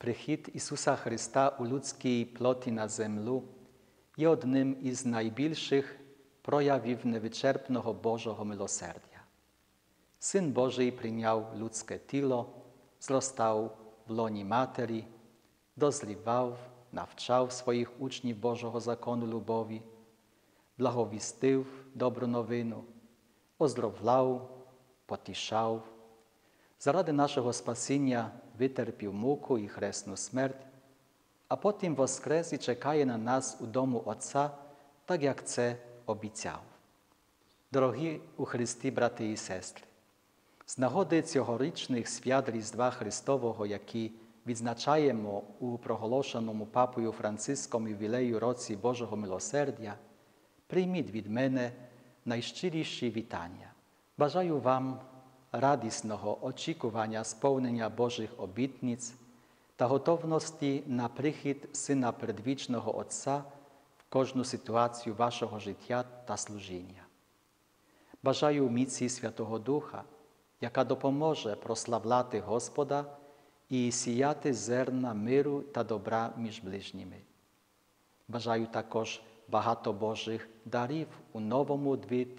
Прихід Ісуса Христа у людській плоті на землю є одним із найбільших проявів невичерпного Божого милосердя. Син Божий прийняв людське тіло, зростав в лоні матері, дозрівав, навчав своїх учнів Божого закону любові, благовістив добру новину, оздоровляв, потішав, заради нашого спасіння витерпів муку і хресну смерть, а потім воскрес і чекає на нас у дому Отця, так як це обіцяв. Дорогі у Христі, брати і сестри, з нагоди цьогорічних свят Різдва Христового, які відзначаємо у проголошеному Папою Франциском ювілею році Божого милосердя, прийміть від мене найщиріші вітання. Бажаю вам радісного очікування сповнення Божих обітниць та готовності на прихід Сина Предвічного Отця в кожну ситуацію вашого життя та служіння. Бажаю міці Святого Духа, яка допоможе прославляти Господа і сіяти зерна миру та добра між ближніми. Бажаю також багато Божих дарів у новому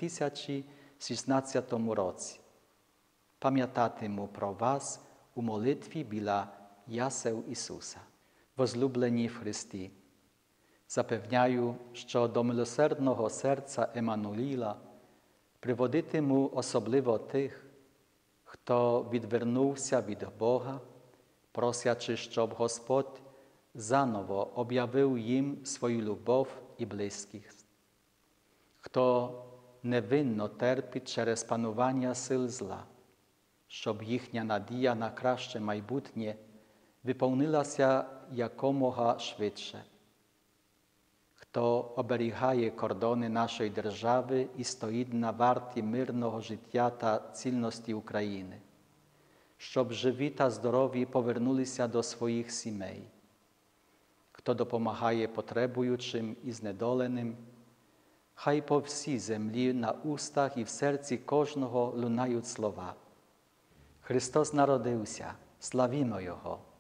2016 році. Пам'ятатиму про вас у молитві біля ясел Ісуса. Возлюблені в Христі, запевняю, що до милосердного серця Еммануїла приводитиму особливо тих, хто відвернувся від Бога, просячи, щоб Господь заново об'явив їм свою любов і близькість. Хто невинно терпить через панування сил зла, щоб їхня надія на краще майбутнє виповнилася якомога швидше. Хто оберігає кордони нашої держави і стоїть на варті мирного життя та цільності України, щоб живі та здорові повернулися до своїх сімей. Хто допомагає потребуючим і знедоленим, хай по всій землі на устах і в серці кожного лунають слова: Христос народився, славімо Його!